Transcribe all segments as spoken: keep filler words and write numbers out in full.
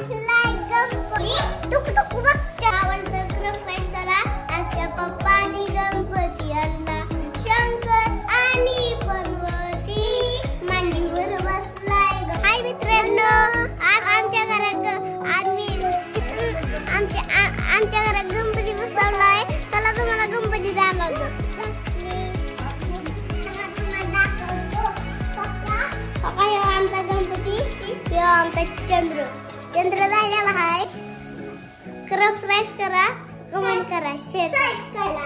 बसलाय गणपती टुक टुक बघते आवडतं कृपेश करा आमच्या पप्पानी गणपती आणला शंकर आणि पार्वती मांडीवर बसलाय. हाय मित्रांनो, आज आमच्या घरात आम्ही आमच्या आमच्या घरात गणपती बसवलाय. चला तुम्हाला गणपती दाखवतो. आमचा गणपती किंवा आमचा चंद्र चंद्र झालेला आहे. सबस्क्राइब करा, कमेंट करा, शेअर करा.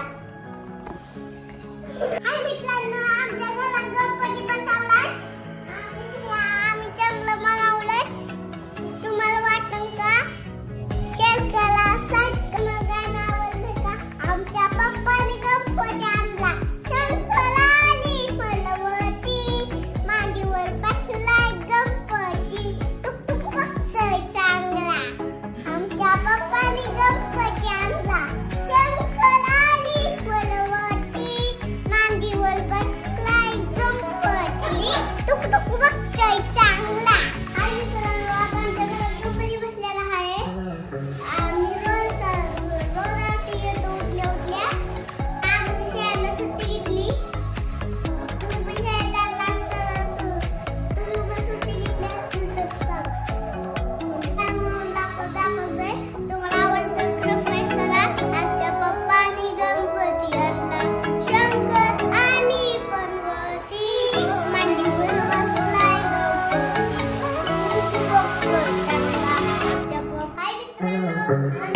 हाय मित्रांनो, आमच्या घरात गणपती बसवलाय. आम्ही चांगलं बनवलंय. तुम्हाला वाटतं का? शेअर करा, सबस्क्राइब करा, आवडलं का? आमच्या पप्पाने गणपती आणला शंकर आणि पार्वती मांडीवर बसलाय गणपती टुक टुक बघतोय चांगला. आमच्या पप्पाने गणपती आणला शंकर आणि पार्वती मांडीवर बसलाय गणपती टुक टुक बघतोय चांगला. हाय मित्रांनो, आता आमच्या घरात गणपती बसलेला आहे. आम्ही रोज रोज आरती येतो उठल्या उठल्या. आज शाळेला सुट्टी घेतली. तुम्ही पण शाळेला लागला तुम्ही पण सुट्टी घेतली असेल तर सांगा. म्हणून दाखव दाखवतोय. तुम्हाला आवडतं सबस्क्राइब करा. आमच्या पप्पानी गणपती आणला शंकर आणि पार्वती मांडीवर बसलाय गणपती टुक टुक बघतोय चांगला. आमच्या पप्पा हाय मित्रांनो.